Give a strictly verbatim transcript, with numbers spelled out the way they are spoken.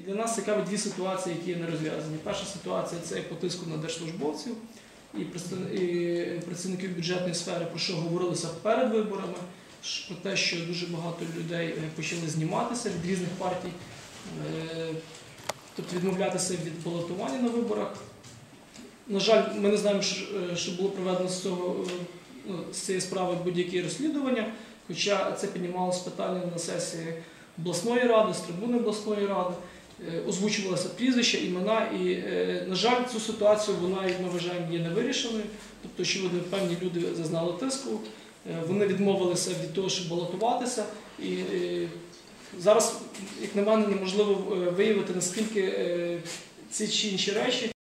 для нас цікаві дві ситуації, які не розв'язані. Перша ситуація – це по тиску на держслужбовців і працівників бюджетної сфери, про що говорилося перед виборами, про те, що дуже багато людей почали зніматися від різних партій, тобто відмовлятися від балотування на виборах. На жаль, ми не знаємо, що було проведено з, цього, з цієї справи будь-які розслідування, хоча це піднімалося питання на сесії обласної ради, з трибуни обласної ради, озвучувалися прізвища, імена, і, на жаль, цю ситуацію вона, ми вважаємо, є невирішеною, тобто, що певні люди зазнали тиску, вони відмовилися від того, щоб балотуватися, і зараз, як на мене, неможливо виявити, наскільки ці чи інші речі